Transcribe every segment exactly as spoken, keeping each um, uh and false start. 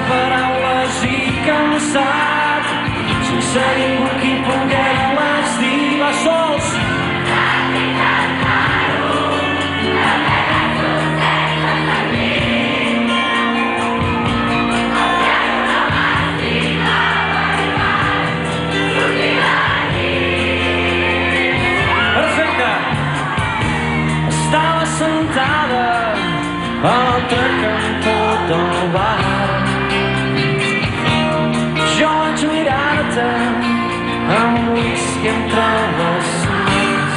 paraules i cansat, sense ningú qui pogués-les dir. Va sols. Perfecte. Estava sentada a l'altre cantó del bar. Jo vaig mirar-te amb un whisky entre les mans.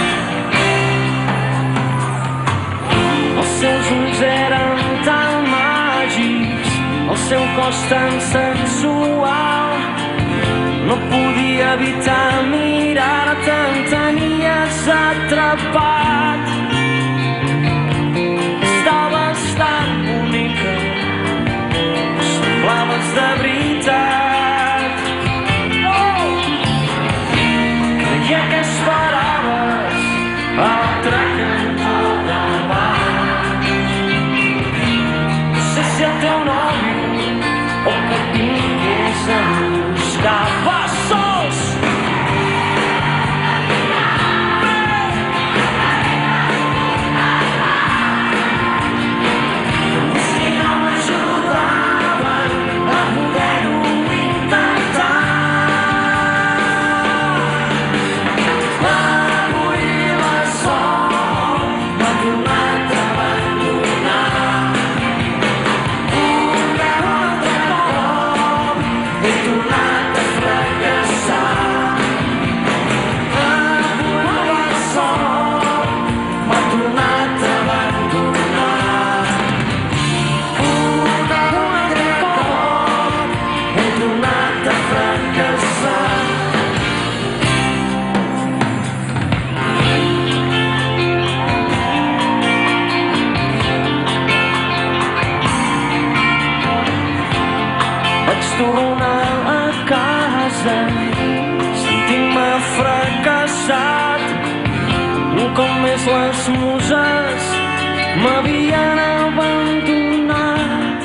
Els seus ulls eren tan màgics, el seu cos tan sensual. No podia evitar mirar-te, em tenies atrapat. Estaves tan bonica, semblaves de veritat. Oh! Creia que esperaves a l'altre cantó del bar. No sé si el teu nòvio o que et vingués a buscar. Va sols! Si no m'ajudaven a poder-ho intentar. Avui la sort m'ha tornat a abandonar. Un altre cop he tornat a fracassar. Avui la sort m'ha tornat a abandonar. Un altre cop he tornat a fracassar. Vaig tornar a casa sentint-me fracassat. Un cop més les muses m'havien abandonat.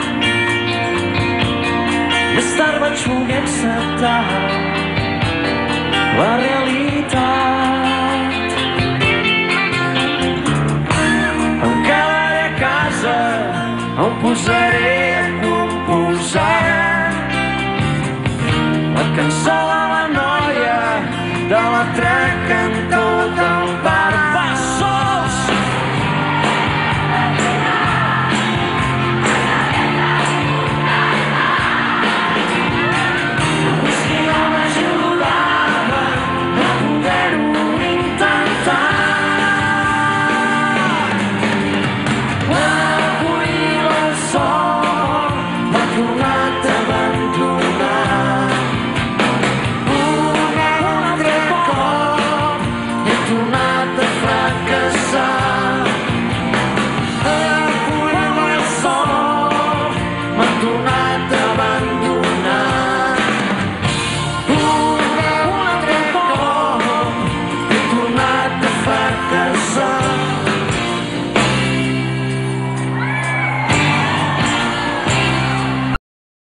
Més tard vaig voler acceptar la realitat. Em quedaré a casa on posar